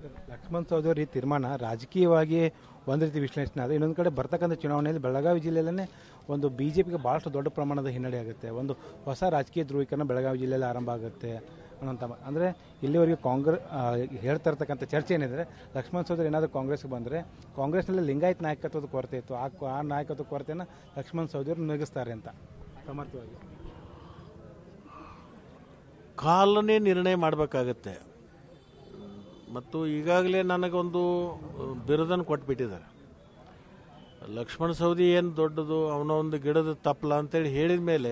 ಲಕ್ಷ್ಮಣ್ ಸವದಿ ಈ ತೀರ್ಮಾನ ರಾಜಕೀಯವಾಗಿ ಒಂದು ರೀತಿ ವಿಶ್ಲೇಷಣೆ ಆದರೆ ಇನ್ನೊಂದು ಕಡೆ ಬರ್ತಕ್ಕಂಥ ಚುನಾವಣೆಯಲ್ಲಿ ಬೆಳಗಾವಿ ಜಿಲ್ಲೆಯಲ್ಲೇ ಒಂದು ಬಿಜೆಪಿಗೆ ಭಾಳಷ್ಟು ದೊಡ್ಡ ಪ್ರಮಾಣದ ಹಿನ್ನಡೆ ಆಗುತ್ತೆ, ಒಂದು ಹೊಸ ರಾಜಕೀಯ ಧ್ರುವೀಕರಣ ಬೆಳಗಾವಿ ಜಿಲ್ಲೆಯಲ್ಲಿ ಆರಂಭ ಆಗುತ್ತೆ ಅನ್ನೋಂಥ ಅಂದರೆ ಇಲ್ಲಿವರೆಗೆ ಹೇಳ್ತಾ ಇರ್ತಕ್ಕಂಥ ಚರ್ಚೆ ಏನಿದೆ ಲಕ್ಷ್ಮಣ್ ಸವದಿ ಏನಾದರೂ ಕಾಂಗ್ರೆಸ್ಗೆ ಬಂದರೆ ಕಾಂಗ್ರೆಸ್ನಲ್ಲಿ ಲಿಂಗಾಯತ್ ನಾಯಕತ್ವದ ಕೊರತೆ ಇತ್ತು, ಆ ನಾಯಕತ್ವ ಕೊರತೆಯನ್ನು ಲಕ್ಷ್ಮಣ್ ಸವದಿಯವರು ನೀಗಿಸ್ತಾರೆ ಅಂತ ಸಮರ್ಥವಾಗಿ ಕಾಲನೇ ನಿರ್ಣಯ ಮಾಡಬೇಕಾಗತ್ತೆ. ಮತ್ತು ಈಗಾಗಲೇ ನನಗೊಂದು ಬಿರುದನ್ನು ಕೊಟ್ಬಿಟ್ಟಿದ್ದಾರೆ. ಲಕ್ಷ್ಮಣ ಸವದಿ ಏನು ದೊಡ್ಡದು, ಅವನ ಒಂದು ಗಿಡದ ತಪ್ಪಲ ಅಂತೇಳಿ ಹೇಳಿದ ಮೇಲೆ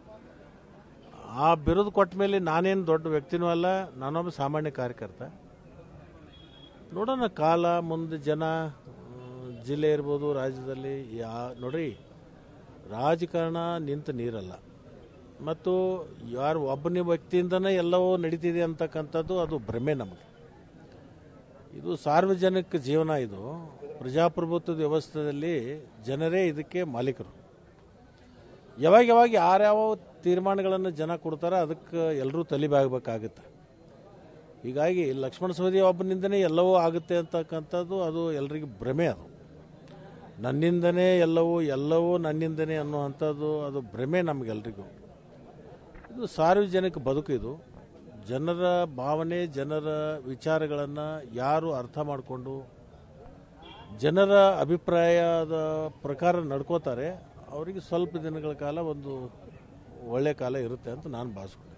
ಆ ಬಿರುದು ಕೊಟ್ಟ ಮೇಲೆ ನಾನೇನು ದೊಡ್ಡ ವ್ಯಕ್ತಿನೂ ಅಲ್ಲ, ನಾನೊಬ್ಬ ಸಾಮಾನ್ಯ ಕಾರ್ಯಕರ್ತ. ನೋಡೋಣ ಕಾಲ ಮುಂದೆ ಜನ ಜಿಲ್ಲೆ ಇರ್ಬೋದು ರಾಜ್ಯದಲ್ಲಿ ನೋಡ್ರಿ, ರಾಜಕಾರಣ ನಿಂತ ನೀರಲ್ಲ. ಮತ್ತು ಯಾರು ಒಬ್ಬನೇ ವ್ಯಕ್ತಿಯಿಂದನೇ ಎಲ್ಲವೂ ನಡೀತಿದೆ ಅಂತಕ್ಕಂಥದ್ದು ಅದು ಭ್ರಮೆ ನಮಗೆ. ಇದು ಸಾರ್ವಜನಿಕ ಜೀವನ, ಇದು ಪ್ರಜಾಪ್ರಭುತ್ವದ ವ್ಯವಸ್ಥೆಯಲ್ಲಿ ಜನರೇ ಇದಕ್ಕೆ ಮಾಲೀಕರು. ಯಾವಾಗ ಯಾರ್ಯಾವ ತೀರ್ಮಾನಗಳನ್ನು ಜನ ಕೊಡ್ತಾರೋ ಅದಕ್ಕೆ ಎಲ್ಲರೂ ತಲೆಬಾಗಬೇಕಾಗುತ್ತೆ. ಹೀಗಾಗಿ ಲಕ್ಷ್ಮಣ ಸವದಿ ಒಬ್ಬನಿಂದನೇ ಎಲ್ಲವೂ ಆಗುತ್ತೆ ಅಂತಕ್ಕಂಥದ್ದು ಅದು ಎಲ್ರಿಗೂ ಭ್ರಮೆ. ಅದು ನನ್ನಿಂದನೇ ಎಲ್ಲವೂ ನನ್ನಿಂದನೇ ಅನ್ನುವಂಥದ್ದು ಅದು ಭ್ರಮೆ ನಮಗೆಲ್ರಿಗೂ. ಇದು ಸಾರ್ವಜನಿಕ ಬದುಕು, ಇದು ಜನರ ಭಾವನೆ, ಜನರ ವಿಚಾರಗಳನ್ನು ಯಾರು ಅರ್ಥ ಮಾಡಿಕೊಂಡು ಜನರ ಅಭಿಪ್ರಾಯದ ಪ್ರಕಾರ ನಡ್ಕೋತಾರೆ ಅವರಿಗೆ ಸ್ವಲ್ಪ ದಿನಗಳ ಕಾಲ ಒಂದು ಒಳ್ಳೆಯ ಕಾಲ ಇರುತ್ತೆ ಅಂತ ನಾನು ಭಾವಿಸ್ತೀನಿ.